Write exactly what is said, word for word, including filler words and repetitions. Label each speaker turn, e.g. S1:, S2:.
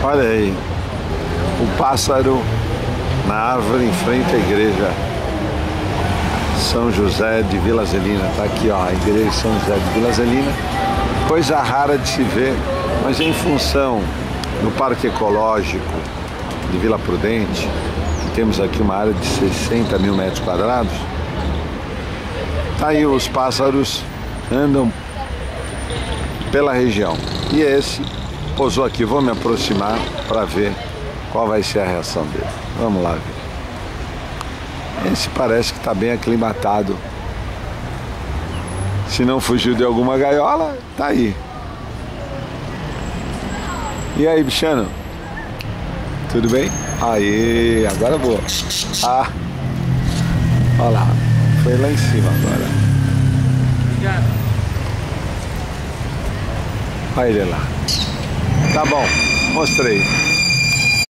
S1: Olha aí, o pássaro na árvore em frente à igreja São José de Vila Zelina. Tá aqui, ó, a igreja São José de Vila Zelina. Coisa rara de se ver, mas em função do Parque Ecológico de Vila Prudente, que temos aqui uma área de sessenta mil metros quadrados, tá aí, os pássaros andam pela região. E esse pousou aqui, vou me aproximar para ver qual vai ser a reação dele. Vamos lá ver. Esse parece que está bem aclimatado. Se não fugiu de alguma gaiola, tá aí. E aí, bichano? Tudo bem? Aí, agora boa. Ah, olha lá, foi lá em cima agora.
S2: Obrigado.
S1: Olha ele lá. Tá bom, mostrei.